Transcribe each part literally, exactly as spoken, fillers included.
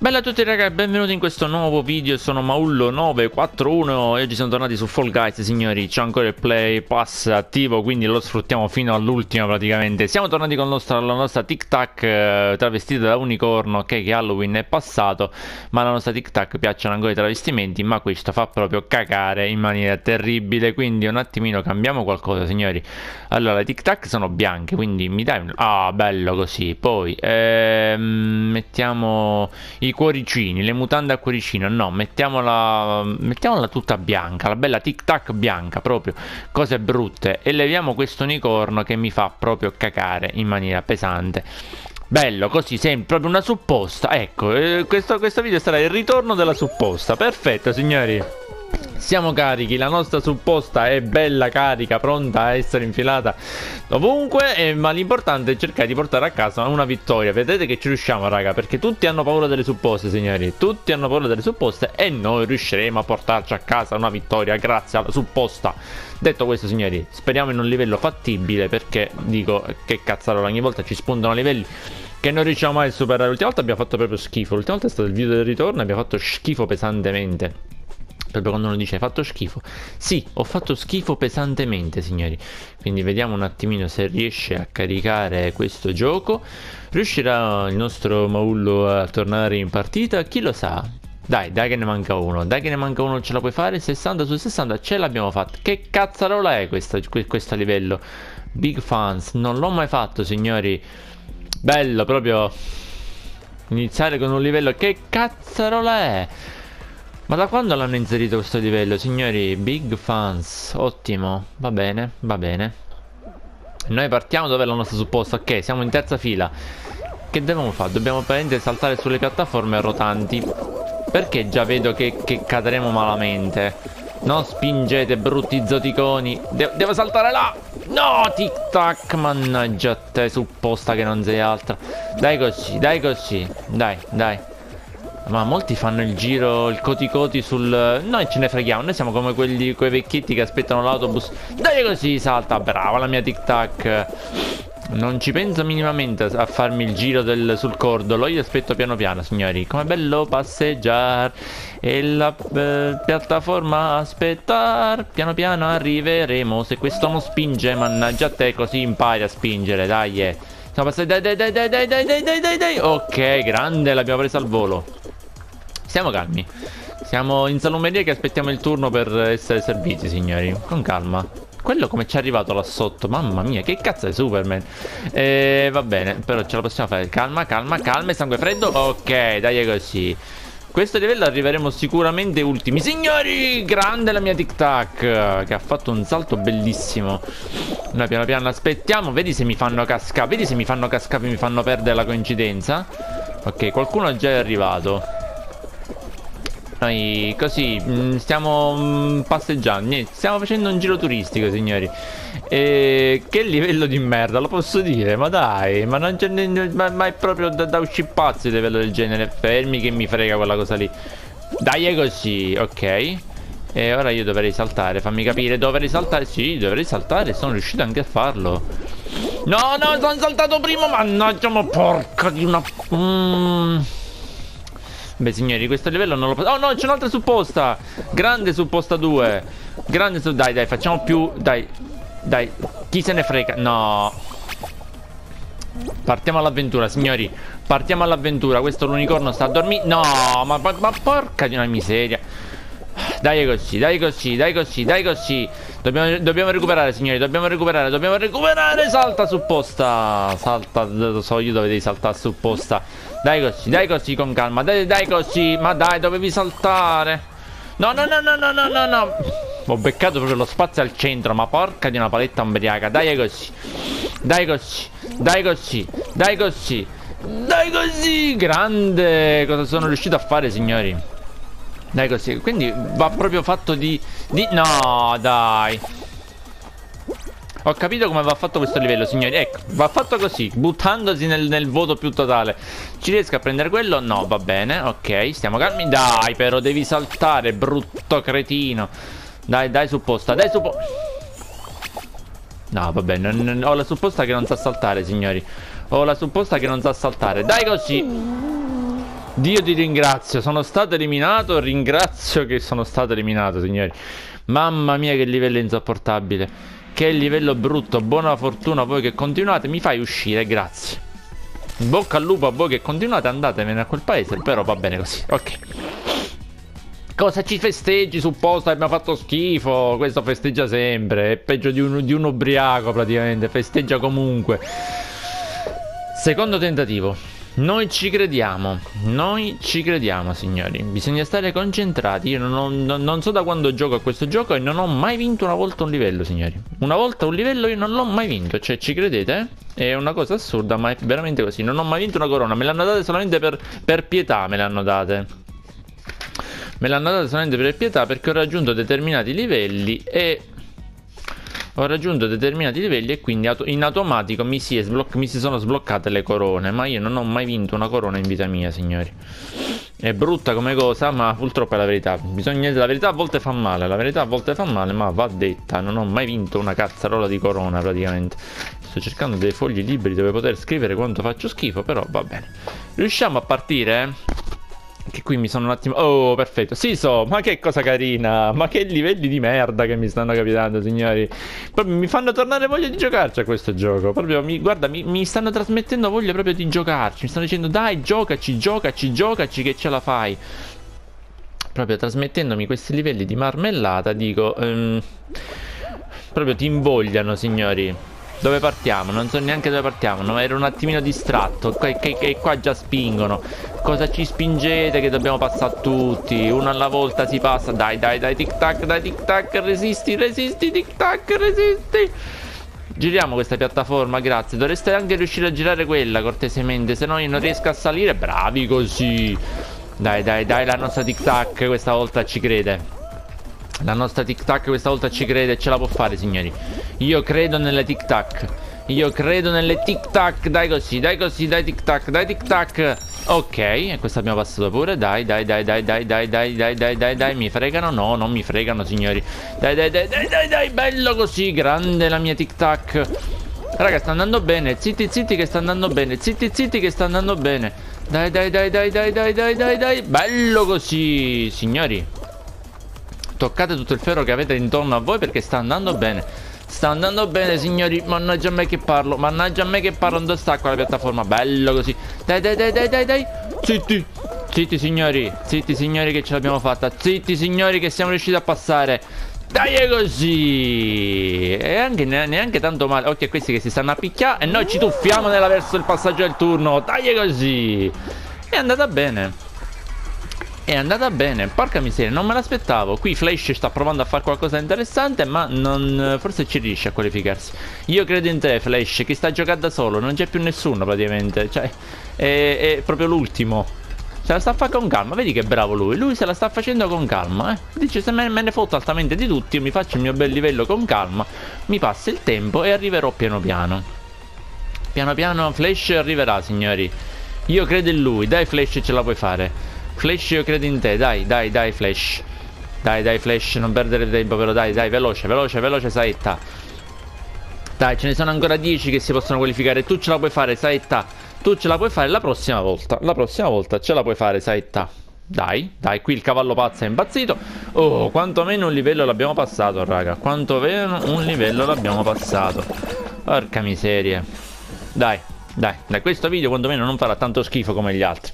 Bella a tutti raga e benvenuti in questo nuovo video. Sono Maullo nove quattro uno e oggi siamo tornati su Fall Guys, signori. C'è ancora il Play Pass attivo, quindi lo sfruttiamo fino all'ultimo praticamente. Siamo tornati con nostro, la nostra Tic Tac eh, travestita da unicorno. Ok, che Halloween è passato, ma alla nostra Tic Tac piacciono ancora i travestimenti, ma questo fa proprio cagare in maniera terribile. Quindi un attimino cambiamo qualcosa, signori. Allora, le Tic Tac sono bianche, quindi mi dai un... Ah, bello così. Poi ehm, mettiamo i cuoricini, le mutande a cuoricino. No, mettiamola mettiamola tutta bianca, la bella Tic Tac bianca, proprio cose brutte. E leviamo questo unicorno che mi fa proprio cacare in maniera pesante. Bello, così sembra proprio una supposta. Ecco, eh, questo, questo video sarà il ritorno della supposta. Perfetto, signori. Siamo carichi, la nostra supposta è bella carica, pronta a essere infilata ovunque, eh, ma l'importante è cercare di portare a casa una vittoria. Vedete che ci riusciamo, raga, perché tutti hanno paura delle supposte, signori. Tutti hanno paura delle supposte e noi riusciremo a portarci a casa una vittoria grazie alla supposta. Detto questo, signori, speriamo in un livello fattibile, perché dico, che cazzarola, ogni volta ci spuntano livelli che non riusciamo mai a superare. L'ultima volta abbiamo fatto proprio schifo, l'ultima volta è stato il video del ritorno e abbiamo fatto schifo pesantemente. Proprio quando uno dice hai fatto schifo. Sì, ho fatto schifo pesantemente, signori. Quindi vediamo un attimino se riesce a caricare questo gioco. Riuscirà il nostro Maullo a tornare in partita? Chi lo sa? Dai, dai che ne manca uno. Dai che ne manca uno, ce la puoi fare? sessanta su sessanta ce l'abbiamo fatta. Che cazzarola è questa, questo livello? Big Fans. Non l'ho mai fatto, signori. Bello, proprio iniziare con un livello. Che cazzarola è? Ma da quando l'hanno inserito questo livello, signori? Big Fans, ottimo, va bene, va bene. Noi partiamo, dov'è la nostra supposta? Ok, siamo in terza fila. Che dobbiamo fare? Dobbiamo praticamente saltare sulle piattaforme rotanti, perché già vedo che, che cadremo malamente. Non spingete, brutti zoticoni. De devo saltare là. No, tic tac, mannaggia te, supposta che non sei altra. Dai così, dai così, dai, dai. Ma molti fanno il giro, il coti coti sul... Noi ce ne freghiamo, noi siamo come quelli, quei vecchietti che aspettano l'autobus. Dai così, salta, brava la mia Tic Tac. Non ci penso minimamente a farmi il giro del, sul cordolo. Io aspetto piano piano, signori. Com'è bello passeggiare e la eh, piattaforma aspettare. Piano piano arriveremo. Se questo non spinge, mannaggia te, così impari a spingere, dai eh. Stiamo passando, dai dai dai dai dai dai dai dai dai. Ok, grande, l'abbiamo presa al volo. Stiamo calmi. Siamo in salumeria che aspettiamo il turno per essere serviti, signori. Con calma. Quello come ci è arrivato là sotto? Mamma mia, che cazzo è Superman? E va bene, però ce la possiamo fare. Calma, calma, calma, sangue freddo. Ok, dai così. Questo livello arriveremo sicuramente ultimi. Signori, grande la mia Tic Tac, che ha fatto un salto bellissimo. Noi piano piano aspettiamo. Vedi se mi fanno cascare. Vedi se mi fanno cascare e mi fanno perdere la coincidenza. Ok, qualcuno già è arrivato. Noi così mh, stiamo mh, passeggiando. Niente, stiamo facendo un giro turistico, signori. E che livello di merda, lo posso dire? Ma dai, ma non c'è ma, ma è proprio da, da uscire pazzi il livello del genere. Fermi che mi frega quella cosa lì. Dai, è così, ok. E ora io dovrei saltare, fammi capire. Dovrei saltare, sì, dovrei saltare. Sono riuscito anche a farlo. No, no, sono saltato prima. Mannaggia, ma porca di una... Mm. Beh, signori, questo livello non lo posso... Oh no, c'è un'altra supposta. Grande supposta due. Grande su... Dai, dai, facciamo più... Dai, dai, chi se ne frega? No. Partiamo all'avventura, signori. Partiamo all'avventura. Questo l'unicorno sta a dormire. No, ma, ma, ma porca di una miseria. Dai così, dai così, dai così, dai così. Dobbiamo, dobbiamo recuperare, signori. Dobbiamo recuperare, dobbiamo recuperare. Salta supposta. Salta, lo so io dove devi saltare supposta. Dai così, dai così con calma. Dai, dai così. Ma dai, dovevi saltare. No, no, no, no, no, no, no, no. Ho beccato proprio lo spazio al centro. Ma porca di una paletta ombriaca. Dai così. Dai così. Dai così. Dai così. Dai così. Grande. Cosa sono riuscito a fare, signori? Dai così. Quindi va proprio fatto di... di... No, dai. Ho capito come va fatto questo livello, signori. Ecco, va fatto così, buttandosi nel, nel vuoto più totale. Ci riesco a prendere quello? No, va bene, ok, stiamo calmi. Dai, però devi saltare, brutto cretino. Dai, dai, supposta, dai, supposta. No, vabbè, non, non, ho la supposta che non sa saltare, signori. Ho la supposta che non sa saltare. Dai così. Dio ti ringrazio, sono stato eliminato, ringrazio che sono stato eliminato, signori. Mamma mia che livello insopportabile. Che livello brutto, buona fortuna a voi che continuate, mi fai uscire, grazie. Bocca al lupo a voi che continuate, andatevene a quel paese, però va bene così, ok. Cosa ci festeggi? Supposta abbiamo fatto schifo. Questo festeggia sempre. È peggio di un, di un ubriaco praticamente. Festeggia comunque. Secondo tentativo. Noi ci crediamo. Noi ci crediamo, signori. Bisogna stare concentrati. Io non, ho, non, non so da quando gioco a questo gioco e non ho mai vinto una volta un livello, signori. Una volta un livello io non l'ho mai vinto. Cioè, ci credete? È una cosa assurda, ma è veramente così. Non ho mai vinto una corona. Me l'hanno date solamente per, per pietà. Me l'hanno date. Me l'hanno data solamente per pietà perché ho raggiunto determinati livelli e ho raggiunto determinati livelli e quindi in automatico mi si, è mi si sono sbloccate le corone. Ma io non ho mai vinto una corona in vita mia, signori. È brutta come cosa, ma purtroppo è la verità. Bisogna, la verità a volte fa male, la verità a volte fa male, ma va detta. Non ho mai vinto una cazzarola di corona praticamente. Sto cercando dei fogli liberi dove poter scrivere quanto faccio schifo, però va bene. Riusciamo a partire? Che qui mi sono un attimo... Oh, perfetto. Sì, so, ma che cosa carina. Ma che livelli di merda che mi stanno capitando, signori. Proprio mi fanno tornare voglia di giocarci a questo gioco. Proprio, mi, guarda, mi, mi stanno trasmettendo voglia proprio di giocarci. Mi stanno dicendo, dai, giocaci, giocaci, giocaci che ce la fai. Proprio trasmettendomi questi livelli di marmellata, dico... Um, proprio ti invogliano, signori. Dove partiamo? Non so neanche dove partiamo. No, ero un attimino distratto. Che, che, che qua già spingono. Cosa ci spingete che dobbiamo passare tutti? Uno alla volta si passa. Dai, dai, dai, tic tac, dai, tic tac. Resisti, resisti, tic tac, resisti. Giriamo questa piattaforma, grazie. Dovreste anche riuscire a girare quella, cortesemente. Se no io non riesco a salire. Bravi così. Dai, dai, dai, la nostra tic tac questa volta ci crede. La nostra tic tac questa volta ci crede e ce la può fare, signori. Io credo nelle tic tac. Io credo nelle tic tac. Dai così, dai così, dai tic tac, dai tic tac. Ok, e questo abbiamo passato pure. Dai, dai, dai, dai, dai, dai, dai, dai, dai, dai, dai. Mi fregano? No, non mi fregano, signori. Dai, dai, dai, dai, dai, dai. Bello così, grande la mia tic tac. Raga, sta andando bene. Zitti, zitti che sta andando bene. Zitti, zitti che sta andando bene. Dai, dai, dai, dai, dai, dai, dai, dai, dai. Bello così, signori. Toccate tutto il ferro che avete intorno a voi perché sta andando bene. Sta andando bene, signori. Mannaggia a me che parlo. Mannaggia a me che parlo. Dove sta qua la piattaforma? Bello così. Dai, dai, dai, dai, dai, dai. Zitti. Zitti, signori. Zitti, signori, che ce l'abbiamo fatta. Zitti, signori, che siamo riusciti a passare. Dai, così. E anche neanche tanto male. Ok, questi che si stanno a picchiare. E noi ci tuffiamo nella verso il passaggio del turno. Dai, così. È andata bene. È andata bene, porca miseria, non me l'aspettavo. Qui Flash sta provando a fare qualcosa di interessante, ma non, forse ci riesce a qualificarsi. Io credo in te, Flash, che sta giocando da solo. Non c'è più nessuno praticamente. Cioè, è, è proprio l'ultimo. Se la sta a fare con calma, vedi che bravo lui. Lui se la sta facendo con calma, eh. Dice, se me, me ne fotto altamente di tutti, io mi faccio il mio bel livello con calma. Mi passa il tempo e arriverò piano piano. Piano piano Flash arriverà, signori. Io credo in lui, dai Flash, ce la puoi fare. Flash, io credo in te, dai, dai, dai Flash. Dai, dai Flash, non perdere tempo però, dai, dai, veloce, veloce, veloce, Saetta. Dai, ce ne sono ancora dieci che si possono qualificare. Tu ce la puoi fare, Saetta. Tu ce la puoi fare la prossima volta. La prossima volta ce la puoi fare, Saetta. Dai, dai, qui il cavallo pazzo è impazzito. Oh, quantomeno un livello l'abbiamo passato, raga. Quantomeno un livello l'abbiamo passato. Porca miseria. Dai, dai, dai, questo video quantomeno non farà tanto schifo come gli altri.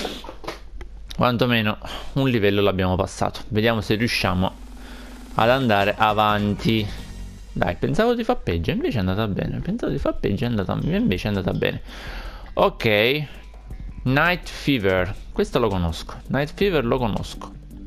Quantomeno un livello l'abbiamo passato. Vediamo se riusciamo ad andare avanti. Dai, pensavo di far peggio, invece è andata bene. Pensavo di far peggio, è andata, invece è andata bene. Ok. Night Fever. Questo lo conosco. Night Fever lo conosco.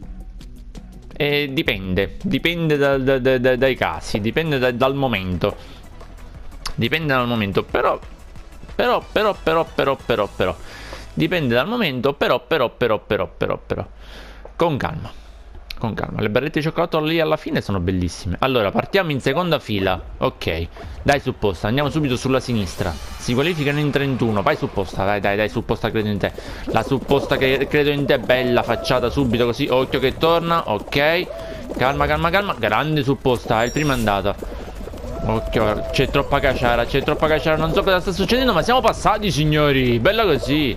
E dipende. Dipende da, da, da, da, dai casi. Dipende da, dal momento. Dipende dal momento. Però Però, però, però, però, però, però dipende dal momento, però, però, però, però, però, però con calma, con calma. Le barrette di cioccolato lì alla fine sono bellissime. Allora, partiamo in seconda fila. Ok, dai supposta, andiamo subito sulla sinistra. Si qualificano in trentuno. Vai supposta, dai, dai, dai, supposta, credo in te. La supposta che credo in te, bella facciata subito così. Occhio che torna, ok. Calma, calma, calma. Grande supposta, è il primo andato. Occhio, c'è troppa caciara, c'è troppa caciara. Non so cosa sta succedendo, ma siamo passati, signori. Bella così.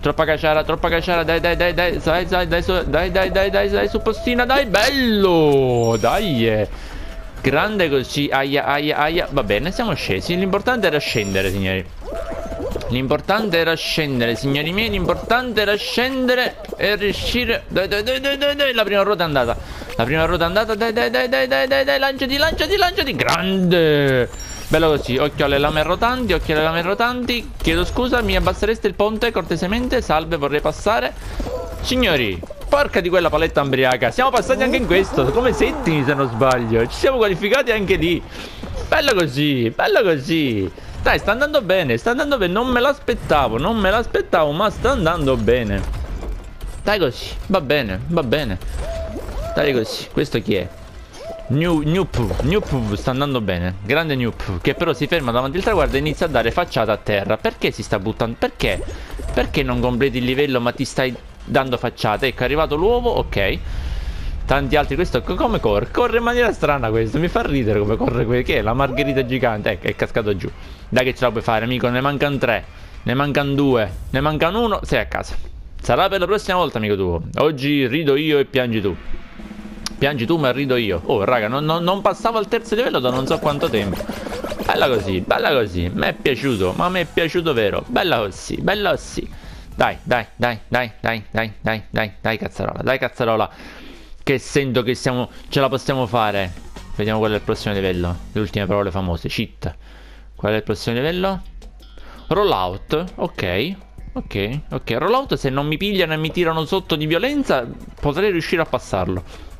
Troppa caciara, troppa caciara. Dai, dai, dai, dai. Dai, dai, dai, su, dai, dai, dai, dai, dai, su postina, dai. Bello. Dai. Grande così. Aia, aia, aia. Va bene, siamo scesi. L'importante era scendere, signori. L'importante era scendere, signori miei. L'importante era scendere e riuscire. Dai, dai, dai, dai, dai, dai. La prima ruota è andata. La prima ruota è andata. Dai, dai, dai, dai, dai, dai, dai. Lanciati, lanciati, lanciati. Grande. Bello così. Occhio alle lame rotanti. Occhio alle lame rotanti. Chiedo scusa, mi abbassereste il ponte cortesemente? Salve, vorrei passare. Signori, porca di quella paletta ambriaca. Siamo passati anche in questo. Come settimi, se non sbaglio. Ci siamo qualificati anche lì. Bello così. Bello così. Dai, sta andando bene, sta andando bene, non me l'aspettavo, non me l'aspettavo, ma sta andando bene. Dai così, va bene, va bene. Dai così, questo chi è? New, Newp, Newp sta andando bene, grande Newp, che però si ferma davanti al traguardo e inizia a dare facciata a terra. Perché si sta buttando? Perché? Perché non completi il livello ma ti stai dando facciata? Ecco, è arrivato l'uovo, ok. Tanti altri, questo come corre? Corre in maniera strana questo, mi fa ridere come corre questo. Che è? La margherita gigante, ecco, è cascato giù. Dai che ce la puoi fare, amico, ne mancano tre. Ne mancano due. Ne mancano uno, sei a casa. Sarà per la prossima volta, amico tuo. Oggi rido io e piangi tu. Piangi tu ma rido io. Oh, raga, non, non, non passavo al terzo livello da non so quanto tempo. Bella così, bella così. Mi è piaciuto, ma mi è piaciuto vero. Bella così, bella così. Dai, dai, dai, dai, dai, dai, dai, dai, dai, cazzarola, dai, cazzarola. Che sento che siamo, ce la possiamo fare. Vediamo qual è il prossimo livello. Le ultime parole famose. Cheat. Qual è il prossimo livello? Rollout. Ok. Ok. Ok. Rollout, se non mi pigliano e mi tirano sotto di violenza, potrei riuscire a passarlo.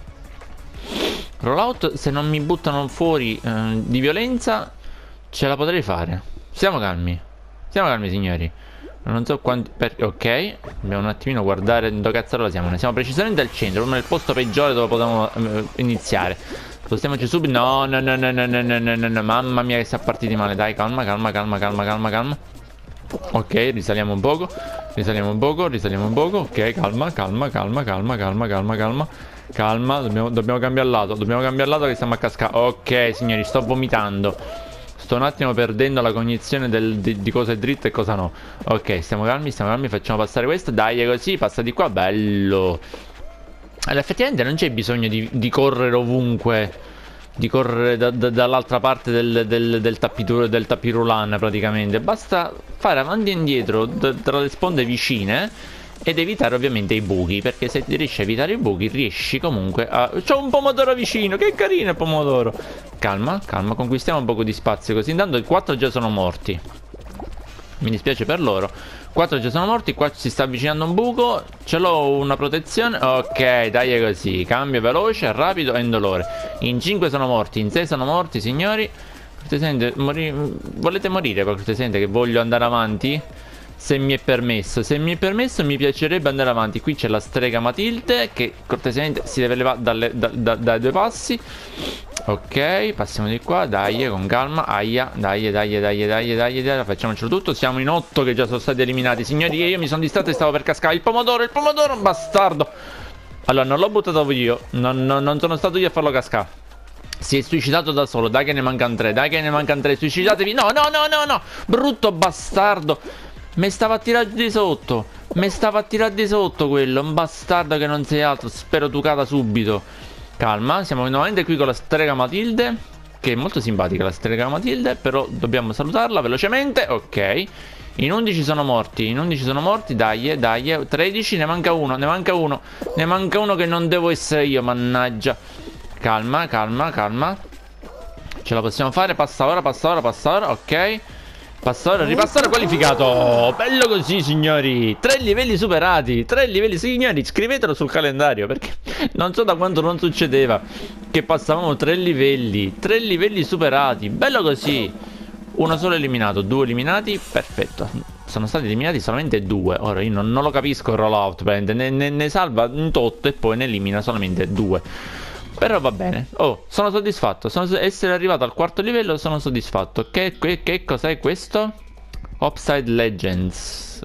Rollout, se non mi buttano fuori eh, di violenza, ce la potrei fare. Stiamo calmi. Stiamo calmi, signori. Non so quanti... Per... Ok. Dobbiamo un attimino guardare dove cazzarola siamo. Ne siamo precisamente al centro, proprio nel posto peggiore dove potevamo uh, iniziare. Spostiamoci subito. No, no, no, no, no, no, no, no, no, no. Mamma mia che siamo partiti male. Dai, calma, calma, calma, calma, calma, calma. Ok, risaliamo un poco. Risaliamo un poco, risaliamo un poco. Ok, calma, calma, calma, calma, calma, calma, calma. Calma, dobbiamo, dobbiamo cambiare lato. Dobbiamo cambiare lato che stiamo a cascare. Ok, signori, sto vomitando. Sto un attimo perdendo la cognizione del, di, di cosa è dritto e cosa no. Ok, stiamo calmi, stiamo calmi, facciamo passare questo. Dai, così, passa di qua, bello. Allora, effettivamente non c'è bisogno di, di correre ovunque. Di correre da, da, dall'altra parte del, del, del, tappituro, del tappirulan praticamente. Basta fare avanti e indietro tra le sponde vicine ed evitare ovviamente i buchi, perché se riesci a evitare i buchi riesci comunque a... C'ho un pomodoro vicino, che carino il pomodoro. Calma, calma, conquistiamo un poco di spazio così. Intanto i quattro già sono morti. Mi dispiace per loro. Quattro già sono morti, qua si sta avvicinando un buco. Ce l'ho una protezione. Ok, dai così. Cambio veloce, rapido e indolore. In cinque sono morti, in sei sono morti, signori. Cortesemente, mori... volete morire per cortesemente che voglio andare avanti? Se mi è permesso, se mi è permesso mi piacerebbe andare avanti. Qui c'è la strega Matilde che cortesemente si deve levare dalle, da, da, dai due passi. Ok, passiamo di qua, dai, con calma. Aia, dai, dai, dai, dai, dai, dai, facciamocelo tutto. Siamo in otto che già sono stati eliminati. Signori, io mi sono distratto e stavo per cascare. Il pomodoro, il pomodoro, bastardo. Allora, non l'ho buttato io, non, non, non sono stato io a farlo cascare. Si è suicidato da solo, dai che ne mancano tre, dai che ne mancano tre. Suicidatevi, no, no, no, no, no. Brutto bastardo. Me stava a tirare di sotto. Me stava a tirare di sotto quello. Un bastardo che non sei altro. Spero tu cada subito. Calma, siamo nuovamente qui con la strega Matilde, che è molto simpatica la strega Matilde, però dobbiamo salutarla velocemente. Ok. In undici sono morti. In undici sono morti. Dai, dai. tredici, ne manca uno. Ne manca uno. Ne manca uno che non devo essere io, mannaggia. Calma, calma, calma. Ce la possiamo fare. Passa ora, passa ora, passa ora. Ok. Passore, ripassore qualificato. Bello così, signori. Tre livelli superati. Tre livelli, signori. Scrivetelo sul calendario, perché non so da quanto non succedeva che passavamo tre livelli. Tre livelli superati. Bello così. Uno solo eliminato, due eliminati. Perfetto. Sono stati eliminati solamente due. Ora io non, non lo capisco il rollout. Ne, ne, ne salva un tot e poi ne elimina solamente due. Però va bene. Oh, sono soddisfatto. Sono, essere arrivato al quarto livello sono soddisfatto. Che, che, che cos'è questo? Upside Legends.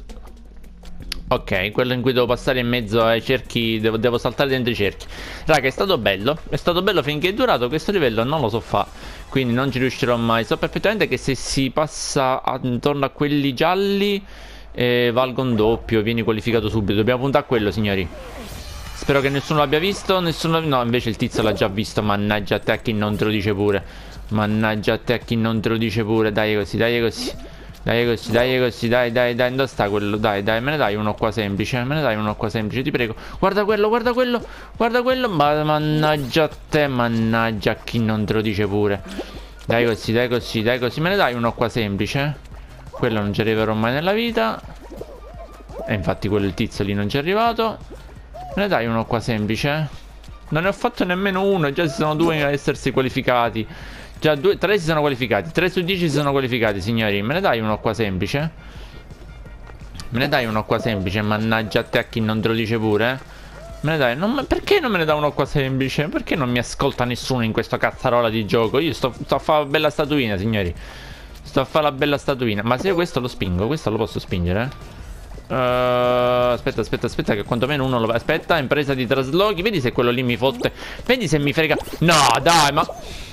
Ok, quello in cui devo passare in mezzo ai cerchi. Devo, devo saltare dentro i cerchi. Raga, è stato bello. È stato bello finché è durato. Questo livello non lo so fare, quindi non ci riuscirò mai. So perfettamente che se si passa intorno a quelli gialli e valga un doppio, vieni qualificato subito. Dobbiamo puntare a quello, signori. Spero che nessuno l'abbia visto. Nessuno... No, invece il tizio l'ha già visto. Mannaggia a te, a chi non te lo dice pure. Mannaggia a te, a chi non te lo dice pure. Dai così, dai così. Dai così, dai così, dai, dai, dai. Dove sta quello? Dai, dai, me ne dai uno qua semplice. Me ne dai uno qua semplice, ti prego. Guarda quello, guarda quello. Guarda quello. Ma mannaggia a te, mannaggia a chi non te lo dice pure. Dai così, dai così, dai così. Me ne dai uno qua semplice. Quello non ci arriverò mai nella vita. E infatti quello il tizio lì non ci è arrivato. Me ne dai uno qua semplice? Non ne ho fatto nemmeno uno. Già ci sono due a essersi qualificati. Già due, tre si sono qualificati. tre su dieci si sono qualificati, signori. Me ne dai uno qua semplice? Me ne dai uno qua semplice? Mannaggia a te, a chi non te lo dice pure. Me ne dai? Non, perché non me ne dà uno qua semplice? Perché non mi ascolta nessuno in questa cazzarola di gioco? Io sto, sto a fare la bella statuina, signori. Sto a fare la bella statuina. Ma se io questo lo spingo, questo lo posso spingere? Uh, aspetta, aspetta, aspetta, che quantomeno uno lo... Aspetta, impresa di traslochi. Vedi se quello lì mi fotte. Vedi se mi frega. No, dai, ma...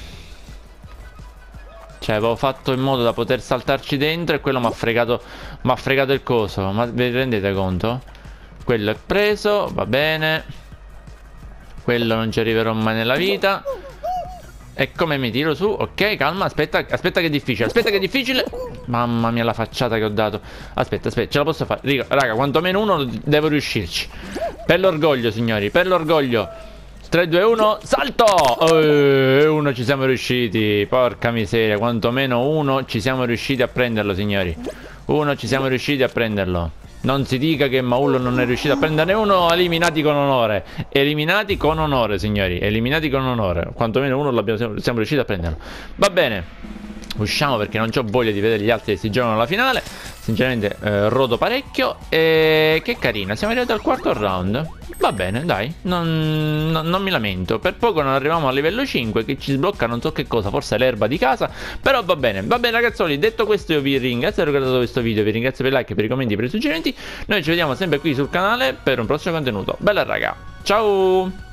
Cioè, avevo fatto in modo da poter saltarci dentro e quello mi ha fregato... Mi ha fregato il coso. Ma vi rendete conto? Quello è preso, va bene. Quello non ci arriverò mai nella vita. E come mi tiro su? Ok, calma, aspetta, aspetta che è difficile. Aspetta che è difficile. Mamma mia la facciata che ho dato. Aspetta, aspetta, ce la posso fare. Raga, raga, quantomeno uno devo riuscirci. Per l'orgoglio, signori, per l'orgoglio. Tre, due, uno, salto! E uno ci siamo riusciti. Porca miseria, quantomeno uno ci siamo riusciti a prenderlo, signori. Uno ci siamo riusciti a prenderlo. Non si dica che Maullo non è riuscito a prenderne uno. Eliminati con onore. Eliminati con onore, signori. Eliminati con onore. Quantomeno uno l'abbiamo, siamo riusciti a prenderlo. Va bene. Usciamo perché non ho voglia di vedere gli altri che si giocano alla finale. Sinceramente eh, rodo parecchio. E che carina. Siamo arrivati al quarto round. Va bene, dai, non, non, non mi lamento. Per poco non arriviamo al livello cinque, che ci sblocca non so che cosa, forse l'erba di casa. Però va bene, va bene ragazzoli. Detto questo io vi ringrazio per aver guardato questo video. Vi ringrazio per i like, per i commenti, per i suggerimenti. Noi ci vediamo sempre qui sul canale per un prossimo contenuto. Bella raga, ciao.